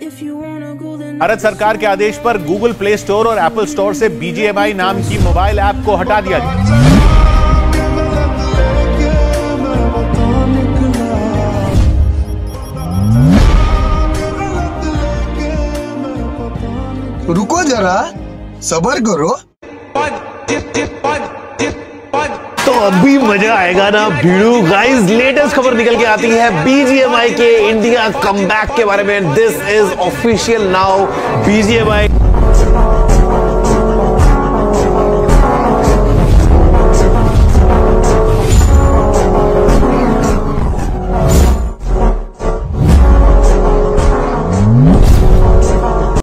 भारत सरकार के आदेश पर गूगल प्ले स्टोर और एप्पल स्टोर से BGMI नाम की मोबाइल ऐप को हटा दिया गया। रुको जरा, सब्र करो। तो अभी मजा आएगा ना भिड़ू। गाइस, लेटेस्ट खबर निकल के आती है BGMI के इंडिया कमबैक के बारे में। This is official now. BGMI